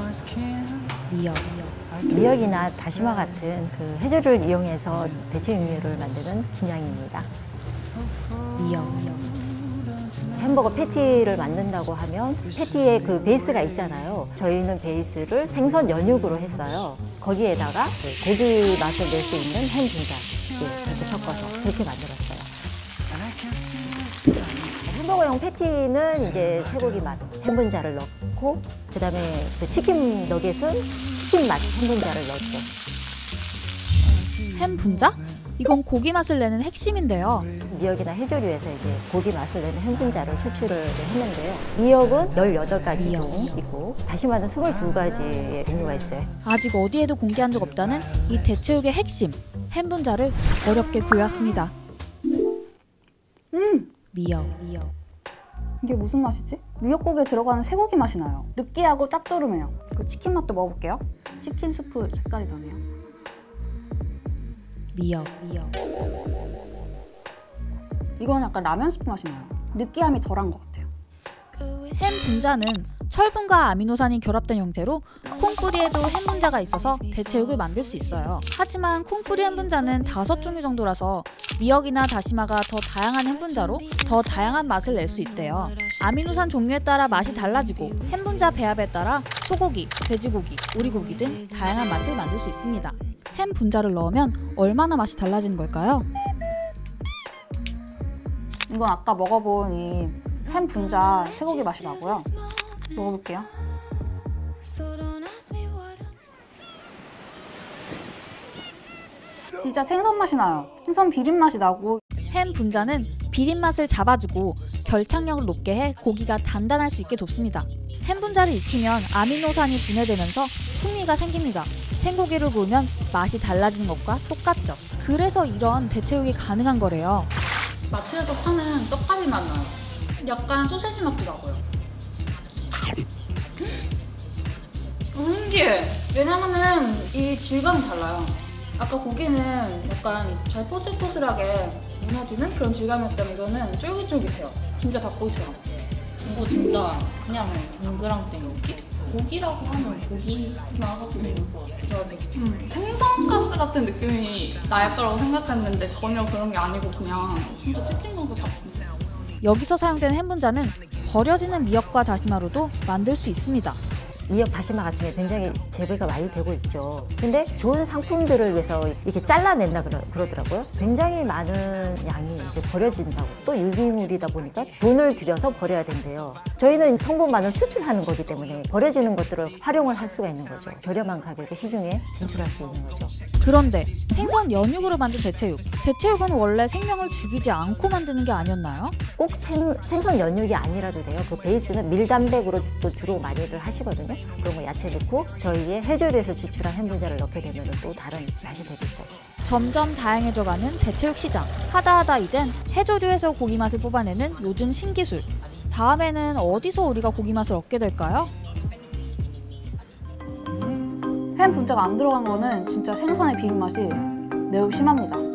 미역. 미역이나 다시마 같은 그 해조류를 이용해서 대체 육류를 만드는 김양입니다. 미역. 햄버거 패티를 만든다고 하면 패티에 그 베이스가 있잖아요. 저희는 베이스를 생선 연육으로 했어요. 거기에다가 고기 맛을 낼 수 있는 햄 분자 이렇게 섞어서 그렇게 만들었어요. 햄버거용 패티는 이제 쇠고기 맛 햄 분자를 넣고 그다음에 그 치킨 너겟은 치킨 맛 햄 분자를 넣었죠. 햄 분자? 이건 고기 맛을 내는 핵심인데요. 미역이나 해조류에서 이제 고기 맛을 내는 햄 분자를 추출을 했는데요. 미역은 18가지 종이 있고 다시마는 22가지의 종류가 있어요. 아직 어디에도 공개한 적 없다는 이 대체육의 핵심, 햄 분자를 어렵게 구해왔습니다. 미역. 이게 무슨 맛이지? 미역국에 들어가는 쇠고기 맛이 나요. 느끼하고 짭조름해요. 그 치킨 맛도 먹어볼게요. 치킨 스프 색깔이 나네요. 미역. 이건 약간 라면 스프 맛이 나요. 느끼함이 덜한 것 같아요. 햄 분자는 철분과 아미노산이 결합된 형태로 콩뿌리에도 햄 분자가 있어서 대체육을 만들 수 있어요. 하지만 콩뿌리 햄 분자는 5종류 정도라서 미역이나 다시마가 더 다양한 햄 분자로 더 다양한 맛을 낼 수 있대요. 아미노산 종류에 따라 맛이 달라지고 햄 분자 배합에 따라 소고기, 돼지고기, 오리고기 등 다양한 맛을 만들 수 있습니다. 햄 분자를 넣으면 얼마나 맛이 달라지는 걸까요? 이건 아까 먹어본 이 햄 분자 쇠고기 맛이 나고요. 먹어볼게요. 진짜 생선 맛이 나요. 생선 비린 맛이 나고. 햄 분자는 비린 맛을 잡아주고 결착력을 높게 해 고기가 단단할 수 있게 돕습니다. 햄 분자를 익히면 아미노산이 분해되면서 풍미가 생깁니다. 생고기를 구우면 맛이 달라지는 것과 똑같죠. 그래서 이런 대체육이 가능한 거래요. 마트에서 파는 떡갈비 맛 나요. 약간 소세지 맛도 나고요. 신기해. 왜냐면은 이 질감이 달라요. 아까 고기는 약간 잘 포슬포슬하게 무너지는 그런 질감이었다면 이거는 쫄깃쫄깃해요. 진짜 닭고기처럼. 이거 진짜 그냥 동그랑땡 느낌? 고기라고 하면 고기 나가지고 있는 것 같아. 생선가스 같은 느낌이 날 거라고 생각했는데 전혀 그런 게 아니고 그냥 진짜 치킨 먹고 닭. 여기서 사용되는 햄 분자는 버려지는 미역과 다시마로도 만들 수 있습니다. 미역 다시마 같은 게 굉장히 재배가 많이 되고 있죠. 근데 좋은 상품들을 위해서 이렇게 잘라낸다 그러더라고요. 굉장히 많은 양이 이제 버려진다고. 또 유기물이다 보니까 돈을 들여서 버려야 된대요. 저희는 성분만을 추출하는 거기 때문에 버려지는 것들을 활용을 할 수가 있는 거죠. 저렴한 가격에 시중에 진출할 수 있는 거죠. 그런데 생선 연육으로 만든 대체육. 대체육은 원래 생명을 죽이지 않고 만드는 게 아니었나요? 꼭 생선 연육이 아니라도 돼요. 그 베이스는 밀단백으로 또 주로 많이들 하시거든요. 그런 거 야채 넣고 저희의 해조류에서 추출한 햄 분자를 넣게 되면 또 다른 맛이 되겠죠. 점점 다양해져가는 대체육 시장. 하다하다 이젠 해조류에서 고기 맛을 뽑아내는 요즘 신기술. 다음에는 어디서 우리가 고기 맛을 얻게 될까요? 햄 분자가 안 들어간 거는 진짜 생선의 비린 맛이 매우 심합니다.